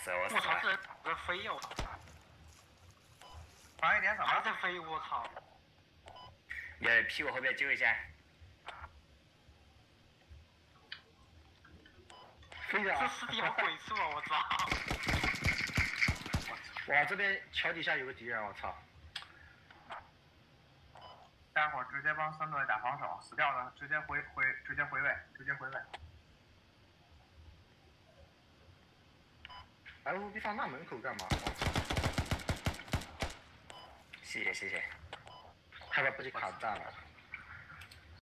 死了，我死我操， 了！ 这飞呀！我操， 快一点上吧！ 还在飞！我操！ 你屁股后边救一下。 飞的啊！ 这尸体好鬼畜啊！我操！ 哇，这边桥底下有个敌人，我操！ 待会儿直接帮三队打防守，死掉的直接回位，直接回位。 哎，我你放那门口干嘛？ 谢谢谢谢。 害怕被卡炸了。